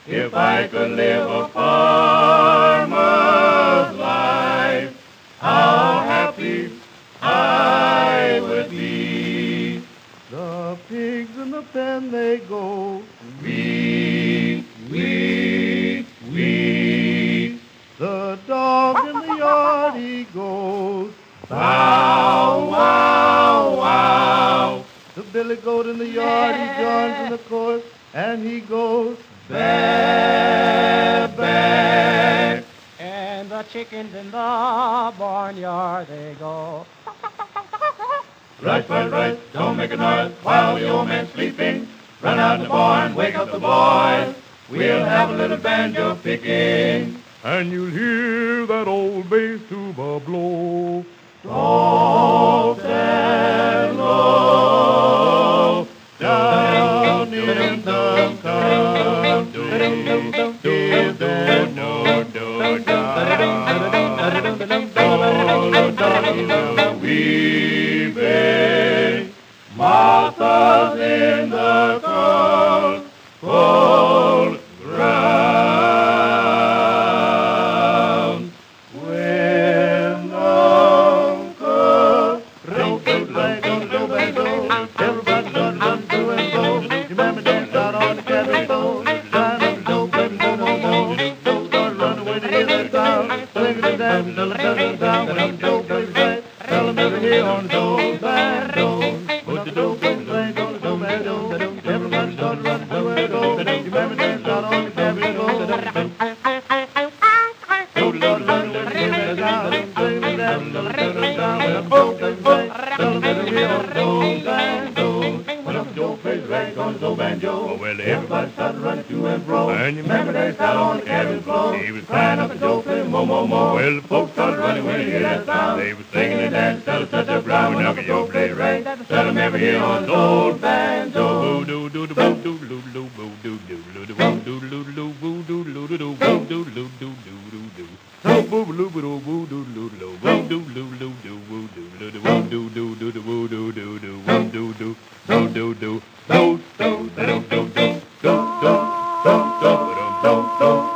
If I could live a farmer's life, how happy I would be. The pigs in the pen they go, Wee, wee, wee. the dog in the yard he goes, Bow, wow, wow. the billy goat in the yard he joins in the chorus, and he goes, Baa, baa. And the chickens in the barnyard they go. Rush, rush, rush, don't make a noise while the old man's sleeping. Run out in the barn, wake up the boys. We'll have a little banjo picking. and you'll hear that old bass tuba blow. Soft and low, down in the country, weaving Martha's in the cold, cold ground. When Uncle everybody done run to and go. Your mammy danced out on the cabin floor. Shine up the dope, baby, no more. Don't start running when you hear that sound. Sing it down, down, when I'm dope, baby, right. Tell them every here on the dope band door. Put the dope, baby, right on the dope band door. Everybody start running to and go. Your mammy danced out on the cabin floor. Don't start running when you hear that sound. Sing it down, when I'm dope, baby, right. Tell them every here on the dope band door. When up the dope, baby, right on the dope banjo. Well, everybody started running to and fro. And your mammy danced out on the cabin floor. He was crying up the dope, and more, more, more. Well, the folks started running when they hear that sound. They were singing and dancing till it touched the ground. When up the dope, baby, right. Tell them every here on the old banjo. Do